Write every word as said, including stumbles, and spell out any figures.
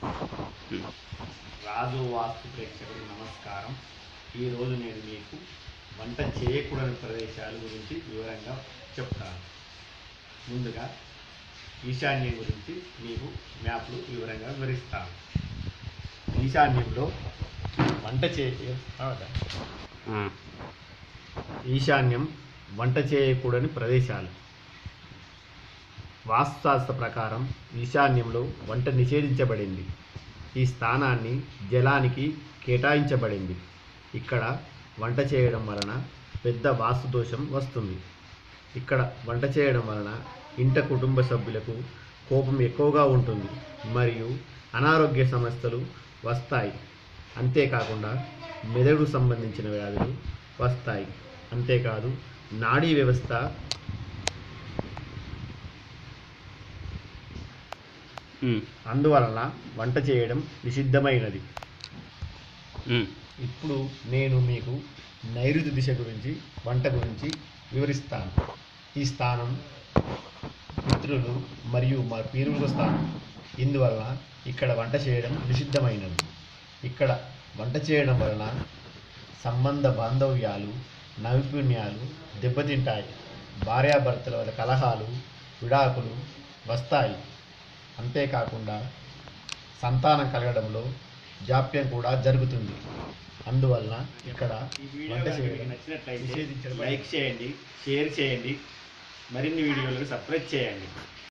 రాజు వాస్తు ప్రేక్షకులకు నమస్కారం. ఈరోజు నేను మీకు వంట చేయకూడని ప్రదేశాల గురించి వివరంగా చెప్తాను. ముందుగా ఈశాన్యం గురించి మీకు మ్యాప్లు వివరంగా వివరిస్తాను. ఈశాన్యంలో వంట చేయ ఈశాన్యం వంట చేయకూడని ప్రదేశాలు. వాస్తుశాస్త్ర ప్రకారం ఈశాన్యంలో వంట నిషేధించబడింది. ఈ స్థానాన్ని జలానికి కేటాయించబడింది. ఇక్కడ వంట చేయడం వలన పెద్ద వాస్తు దోషం వస్తుంది. ఇక్కడ వంట చేయడం వలన ఇంట కుటుంబ సభ్యులకు కోపం ఎక్కువగా ఉంటుంది మరియు అనారోగ్య సమస్యలు వస్తాయి. అంతేకాకుండా మెదడుకు సంబంధించిన వ్యాధులు వస్తాయి. అంతేకాదు నాడీ వ్యవస్థ అందువలన వంట చేయడం నిషిద్ధమైనది. ఇప్పుడు నేను మీకు నైరుతి దిశ గురించి వంట గురించి వివరిస్తాను. ఈ స్థానం పితృలు మరియు మా పీరుల స్థానం. ఇందువలన ఇక్కడ వంట చేయడం నిషిద్ధమైనది. ఇక్కడ వంట చేయడం వలన సంబంధ బాంధవ్యాలు నైపుణ్యాలు దెబ్బతింటాయి. భార్యాభర్తల వల్ల కలహాలు విడాకులు వస్తాయి. అంతేకాకుండా సంతానం కలగడంలో జాప్యం కూడా జరుగుతుంది. అందువలన ఇక్కడ వంట చేయడం నచ్చినట్లయితే లైక్ చేయండి, షేర్ చేయండి, మరిన్ని వీడియోలకు సబ్స్క్రైబ్ చేయండి.